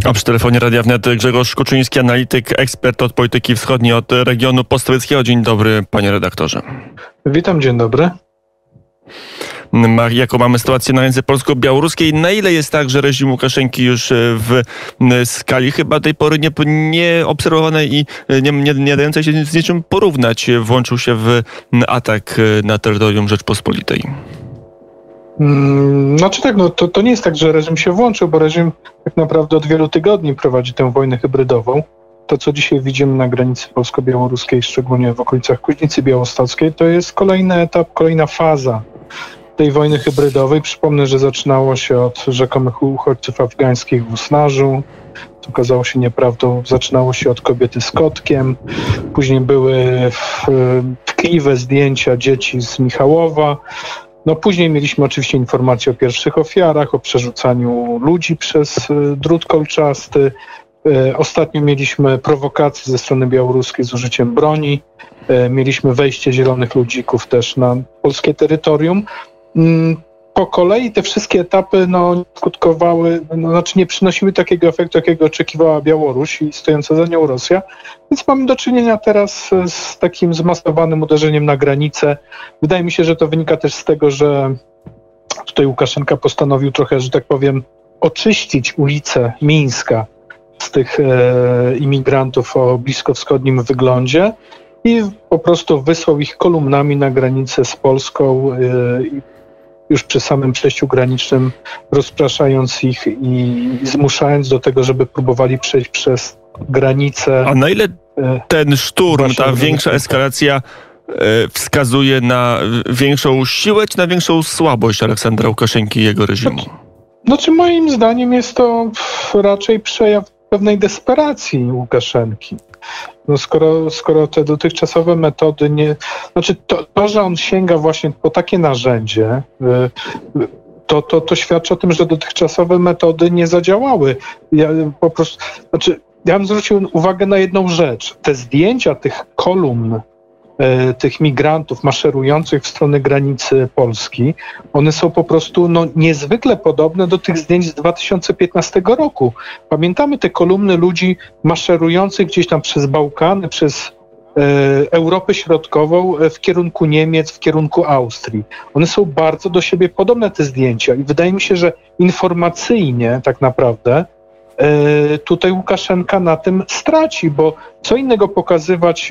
A przy telefonie Radia Wnet Grzegorz Kuczyński, analityk, ekspert od polityki wschodniej, od regionu postsowieckiego. Dzień dobry, panie redaktorze. Witam, dzień dobry. Jaką mamy sytuację na granicy polsko-białoruskiej? Na ile jest tak, że reżim Łukaszenki już w skali chyba tej pory nie obserwowanej i nie dającej się z niczym porównać włączył się w atak na terytorium Rzeczpospolitej? Znaczy tak, to nie jest tak, że reżim się włączył, bo reżim tak naprawdę od wielu tygodni prowadzi tę wojnę hybrydową. To, co dzisiaj widzimy na granicy polsko-białoruskiej, szczególnie w okolicach Kuźnicy Białostockiej, to jest kolejny etap, kolejna faza tej wojny hybrydowej. Przypomnę, że zaczynało się od rzekomych uchodźców afgańskich w Usnarzu. To okazało się nieprawdą. Zaczynało się od kobiety z kotkiem. Później były tkliwe zdjęcia dzieci z Michałowa. Później mieliśmy oczywiście informacje o pierwszych ofiarach, o przerzucaniu ludzi przez drut kolczasty. Ostatnio mieliśmy prowokacje ze strony białoruskiej z użyciem broni. Mieliśmy wejście zielonych ludzików też na polskie terytorium. Po kolei te wszystkie etapy skutkowały, nie przynosiły takiego efektu, jakiego oczekiwała Białoruś i stojąca za nią Rosja. Więc mamy do czynienia teraz z takim zmasowanym uderzeniem na granicę. Wydaje mi się, że to wynika też z tego, że tutaj Łukaszenka postanowił trochę, że tak powiem, oczyścić ulice Mińska z tych imigrantów o bliskowschodnim wyglądzie i po prostu wysłał ich kolumnami na granicę z Polską, już przy samym przejściu granicznym, rozpraszając ich i zmuszając do tego, żeby próbowali przejść przez granicę. A na ile ten szturm, ta większa eskalacja wskazuje na większą siłę, czy na większą słabość Aleksandra Łukaszenki i jego reżimu? Moim zdaniem jest to raczej przejaw pewnej desperacji Łukaszenki. Skoro te dotychczasowe metody nie... To, że on sięga właśnie po takie narzędzie, to świadczy o tym, że dotychczasowe metody nie zadziałały. Ja bym zwrócił uwagę na jedną rzecz. Te zdjęcia tych kolumn, tych migrantów maszerujących w stronę granicy Polski, one są po prostu niezwykle podobne do tych zdjęć z 2015 roku. Pamiętamy te kolumny ludzi maszerujących gdzieś tam przez Bałkany, przez Europę Środkową w kierunku Niemiec, w kierunku Austrii. One są bardzo do siebie podobne, te zdjęcia, i wydaje mi się, że informacyjnie tak naprawdę tutaj Łukaszenka na tym straci, bo co innego pokazywać,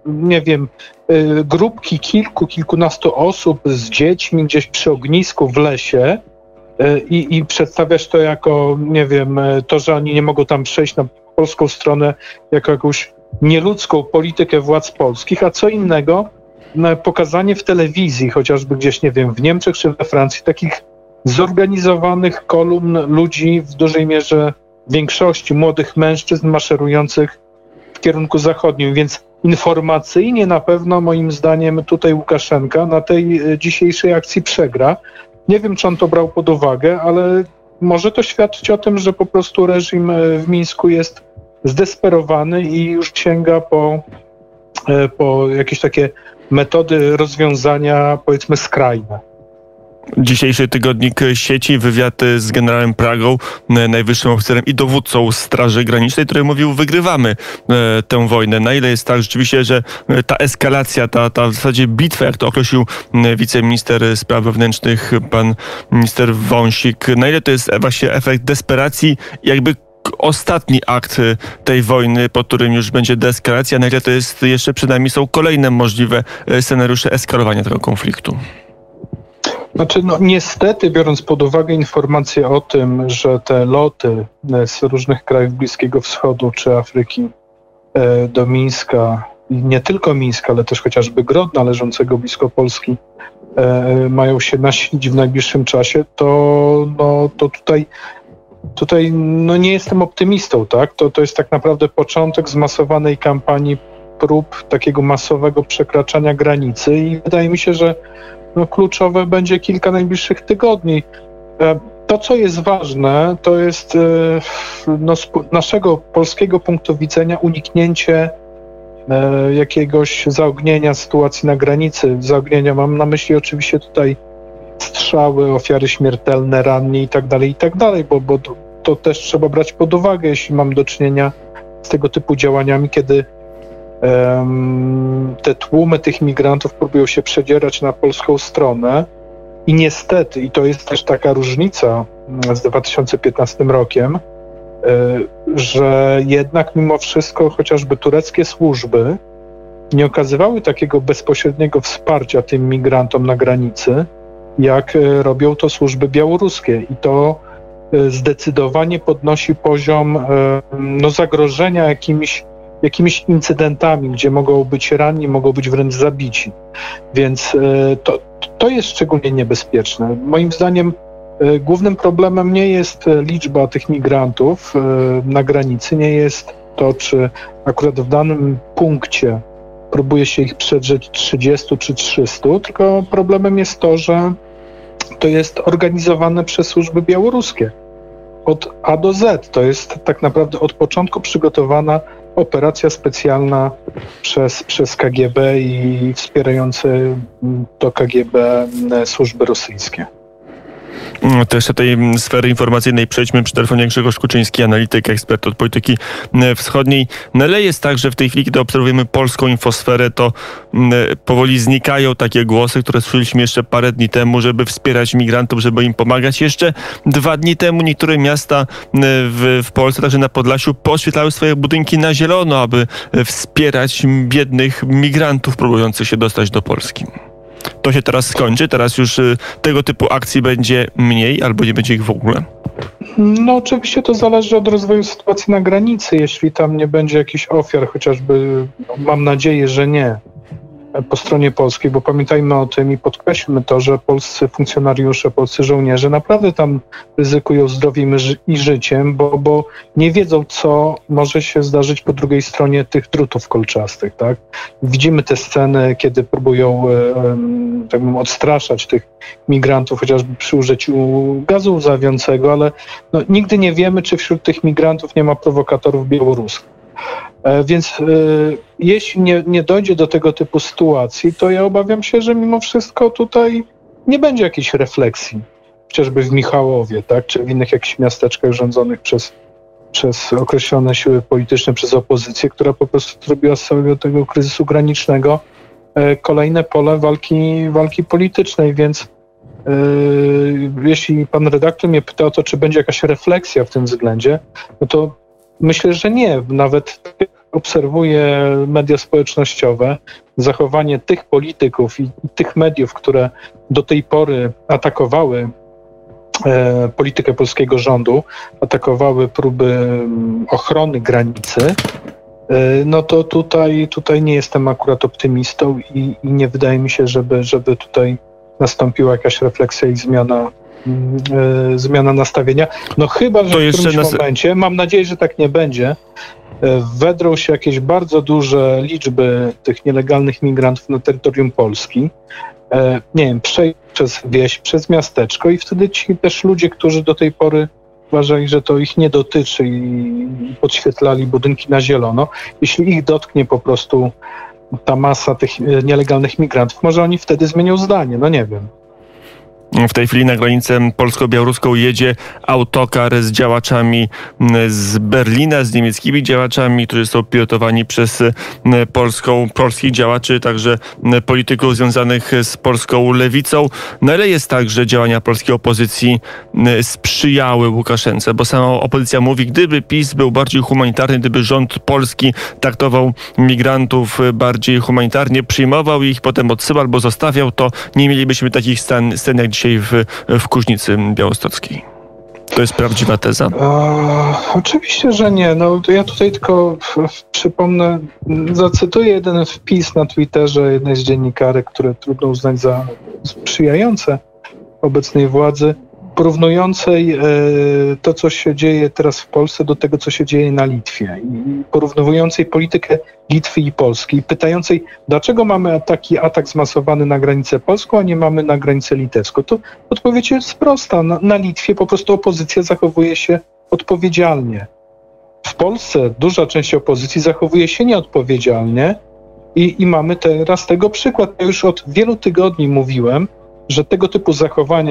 grupki kilkunastu osób z dziećmi gdzieś przy ognisku w lesie i przedstawiać to jako, to, że oni nie mogą tam przejść na polską stronę, jako jakąś nieludzką politykę władz polskich, a co innego pokazanie w telewizji, chociażby gdzieś, w Niemczech czy we Francji, takich zorganizowanych kolumn ludzi, w dużej mierze w większości młodych mężczyzn maszerujących w kierunku zachodnim, więc informacyjnie na pewno, moim zdaniem, tutaj Łukaszenka na tej dzisiejszej akcji przegra. Nie wiem, czy on to brał pod uwagę, ale może to świadczyć o tym, że po prostu reżim w Mińsku jest zdesperowany i już sięga po jakieś takie metody rozwiązania, powiedzmy, skrajne. Dzisiejszy tygodnik sieci, wywiad z generałem Pragą, najwyższym oficerem i dowódcą Straży Granicznej, który mówił: wygrywamy tę wojnę. Na ile jest tak rzeczywiście, że ta eskalacja, ta w zasadzie bitwa, jak to określił wiceminister spraw wewnętrznych, pan minister Wąsik, na ile to jest właśnie efekt desperacji, jakby ostatni akt tej wojny, po którym już będzie deeskalacja, na ile to jest jeszcze przed nami są kolejne możliwe scenariusze eskalowania tego konfliktu? Niestety, biorąc pod uwagę informacje o tym, że te loty z różnych krajów Bliskiego Wschodu czy Afryki do Mińska, i nie tylko Mińska, ale też chociażby Grodna, leżącego blisko Polski, mają się nasilić w najbliższym czasie, to tutaj nie jestem optymistą, tak? To jest tak naprawdę początek zmasowanej kampanii prób takiego masowego przekraczania granicy i wydaje mi się, że kluczowe będzie kilka najbliższych tygodni. To, co jest ważne, to jest z naszego polskiego punktu widzenia uniknięcie jakiegoś zaognienia sytuacji na granicy. Zaognienia mam na myśli oczywiście tutaj strzały, ofiary śmiertelne, ranni i tak dalej, bo to też trzeba brać pod uwagę, jeśli mamy do czynienia z tego typu działaniami, kiedy te tłumy tych migrantów próbują się przedzierać na polską stronę i niestety, i to jest też taka różnica z 2015 rokiem, że jednak mimo wszystko chociażby tureckie służby nie okazywały takiego bezpośredniego wsparcia tym migrantom na granicy, jak robią to służby białoruskie. I to zdecydowanie podnosi poziom zagrożenia jakimiś incydentami, gdzie mogą być ranni, mogą być wręcz zabici. Więc to jest szczególnie niebezpieczne. Moim zdaniem głównym problemem nie jest liczba tych migrantów na granicy, nie jest to, czy akurat w danym punkcie próbuje się ich przedrzeć 30 czy 300, tylko problemem jest to, że to jest organizowane przez służby białoruskie. Od A do Z. To jest tak naprawdę od początku przygotowana operacja specjalna przez KGB i wspierające to KGB służby rosyjskie. To jeszcze tej sfery informacyjnej przejdźmy. Przy telefonie Grzegorz Kuczyński, analityk, ekspert od polityki wschodniej. No ale jest tak, że w tej chwili, kiedy obserwujemy polską infosferę, to powoli znikają takie głosy, które słyszeliśmy jeszcze parę dni temu, żeby wspierać migrantów, żeby im pomagać. Jeszcze 2 dni temu niektóre miasta w Polsce, także na Podlasiu, poświetlały swoje budynki na zielono, aby wspierać biednych migrantów próbujących się dostać do Polski. To się teraz skończy? Teraz już tego typu akcji będzie mniej albo nie będzie ich w ogóle? No oczywiście to zależy od rozwoju sytuacji na granicy. Jeśli tam nie będzie jakichś ofiar, chociażby mam nadzieję, że nie, po stronie polskiej, bo pamiętajmy o tym i podkreślmy to, że polscy funkcjonariusze, polscy żołnierze naprawdę tam ryzykują zdrowiem i życiem, bo nie wiedzą, co może się zdarzyć po drugiej stronie tych drutów kolczastych. Tak? Widzimy te sceny, kiedy próbują tak powiem, odstraszać tych migrantów, chociażby przy użyciu gazu łzawiącego, ale nigdy nie wiemy, czy wśród tych migrantów nie ma prowokatorów białoruskich. Więc jeśli nie dojdzie do tego typu sytuacji, to ja obawiam się, że mimo wszystko tutaj nie będzie jakiejś refleksji, chociażby w Michałowie, tak, czy w innych jakichś miasteczkach rządzonych przez określone siły polityczne, przez opozycję, która po prostu zrobiła z całego tego kryzysu granicznego kolejne pole walki politycznej, więc jeśli pan redaktor mnie pyta o to, czy będzie jakaś refleksja w tym względzie, no to myślę, że nie. Nawet obserwuję media społecznościowe, zachowanie tych polityków i tych mediów, które do tej pory atakowały politykę polskiego rządu, atakowały próby ochrony granicy, no to tutaj nie jestem akurat optymistą i nie wydaje mi się, żeby tutaj nastąpiła jakaś refleksja i zmiana nastawienia. No chyba, że w którymś momencie, mam nadzieję, że tak nie będzie, wedrą się jakieś bardzo duże liczby tych nielegalnych migrantów na terytorium Polski, nie wiem, przejść przez wieś, przez miasteczko i wtedy ci też ludzie, którzy do tej pory uważali, że to ich nie dotyczy i podświetlali budynki na zielono, jeśli ich dotknie po prostu ta masa tych nielegalnych migrantów, może oni wtedy zmienią zdanie, no nie wiem. W tej chwili na granicę polsko-białoruską jedzie autokar z działaczami z Berlina, z niemieckimi działaczami, którzy są pilotowani przez polskich działaczy, także polityków związanych z polską lewicą. No ale jest tak, że działania polskiej opozycji sprzyjały Łukaszence, bo sama opozycja mówi, gdyby PiS był bardziej humanitarny, gdyby rząd polski traktował migrantów bardziej humanitarnie, przyjmował ich, potem odsyłał albo zostawiał, to nie mielibyśmy takich scen jak dzisiaj w Kuźnicy Białostockiej. To jest prawdziwa teza? Oczywiście, że nie. No, ja tutaj tylko przypomnę, zacytuję jeden wpis na Twitterze jednej z dziennikarek, które trudno uznać za sprzyjające obecnej władzy, porównującej to, co się dzieje teraz w Polsce do tego, co się dzieje na Litwie i porównującej politykę Litwy i Polski i pytającej, dlaczego mamy taki atak zmasowany na granicę polską, a nie mamy na granicę litewską. To odpowiedź jest prosta. Na Litwie po prostu opozycja zachowuje się odpowiedzialnie. W Polsce duża część opozycji zachowuje się nieodpowiedzialnie i mamy teraz tego przykład. Ja już od wielu tygodni mówiłem, że tego typu zachowania jak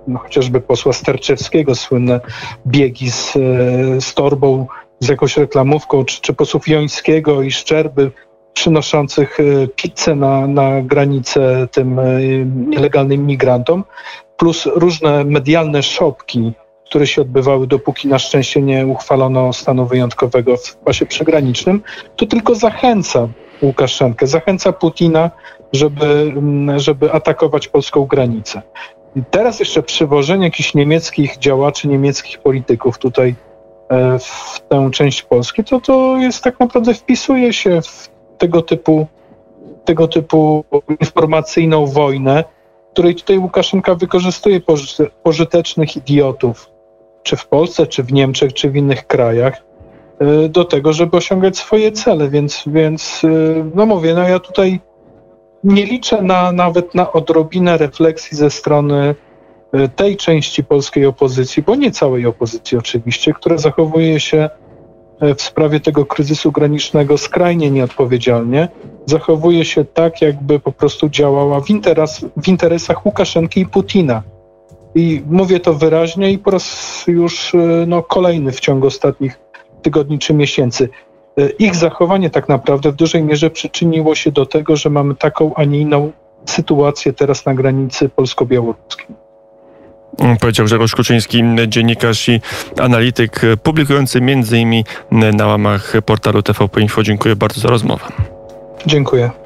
chociażby posła Sterczewskiego, słynne biegi z torbą, z jakąś reklamówką, czy posłów Jońskiego i Szczerby przynoszących pizzę na granicę tym nielegalnym migrantom, plus różne medialne szopki, które się odbywały, dopóki na szczęście nie uchwalono stanu wyjątkowego w pasie przygranicznym, to tylko zachęca Łukaszenkę, zachęca Putina, żeby atakować polską granicę. I teraz jeszcze przywożenie jakichś niemieckich działaczy, niemieckich polityków tutaj w tę część Polski, to jest tak naprawdę wpisuje się w tego typu informacyjną wojnę, w której tutaj Łukaszenka wykorzystuje pożytecznych idiotów, czy w Polsce, czy w Niemczech, czy w innych krajach, do tego, żeby osiągać swoje cele. Więc no mówię, no ja tutaj nie liczę nawet na odrobinę refleksji ze strony tej części polskiej opozycji, bo nie całej opozycji oczywiście, która zachowuje się w sprawie tego kryzysu granicznego skrajnie nieodpowiedzialnie, zachowuje się tak, jakby po prostu działała w interesach Łukaszenki i Putina. I mówię to wyraźnie i po raz już kolejny w ciągu ostatnich tygodni czy miesięcy. Ich zachowanie tak naprawdę w dużej mierze przyczyniło się do tego, że mamy taką, a nie inną sytuację teraz na granicy polsko-białoruskiej. Powiedział Grzegorz Kuczyński, dziennikarz i analityk, publikujący m.in. na łamach portalu TVP Info. Dziękuję bardzo za rozmowę. Dziękuję.